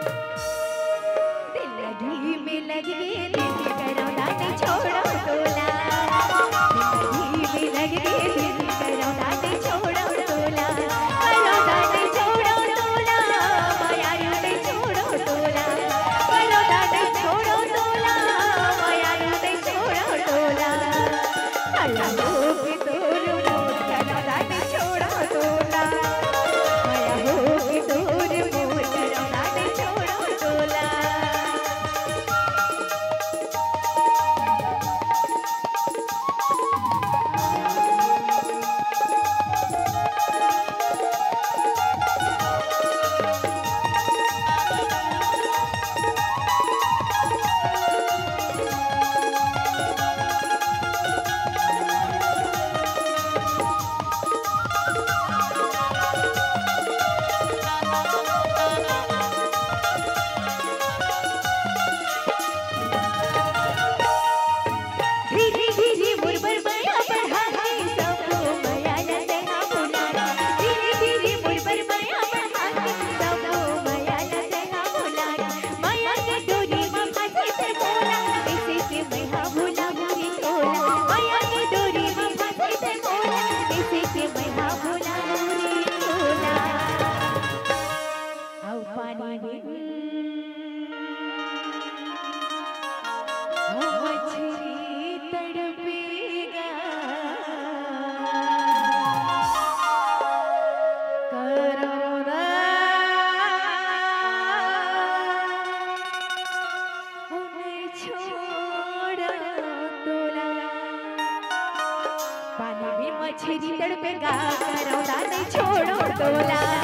दिल लगी में लगी दिल करो दाने छोड़ो तोला, दिल में लगी दिल करो दाने छोड़ो तोला, करो दाने छोड़ो तोला, माया ने छोड़ो तोला, करो दाने छोड़ो तोला, माया ने छोड़ो तोला, अल्लाह के तोर मोर करो दाने छोड़ो तोला, माया हो के तोर मोर करो दाने छोड़ो तोला। मछली तड़पेगा करो दाने छोड़ो तोला।